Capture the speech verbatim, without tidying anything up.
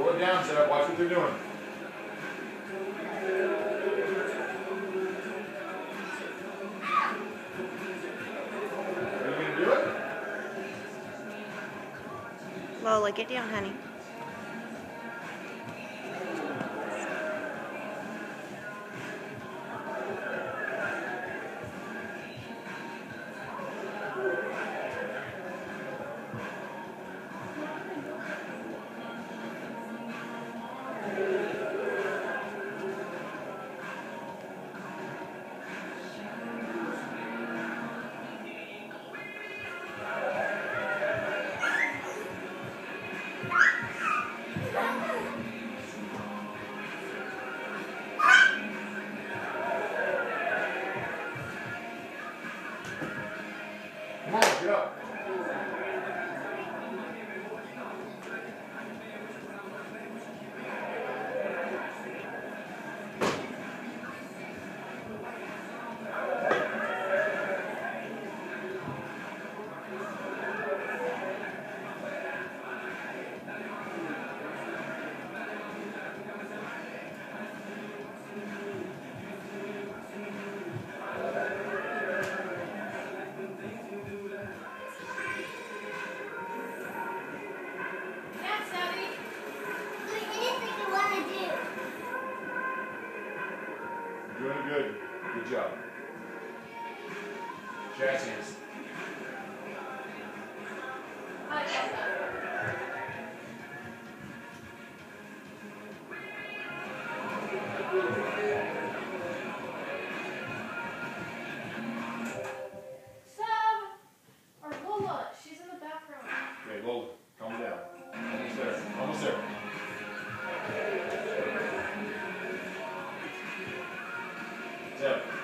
Throw it down, Seb. Watch what they're doing. Are you going to do it? Lola, get down, honey. Come on, get up. Doing good. Good job. Jazz hands. Sam! Or Lola, she's in the background. Okay, Lola, calm down. Almost there. Almost there. Zeb.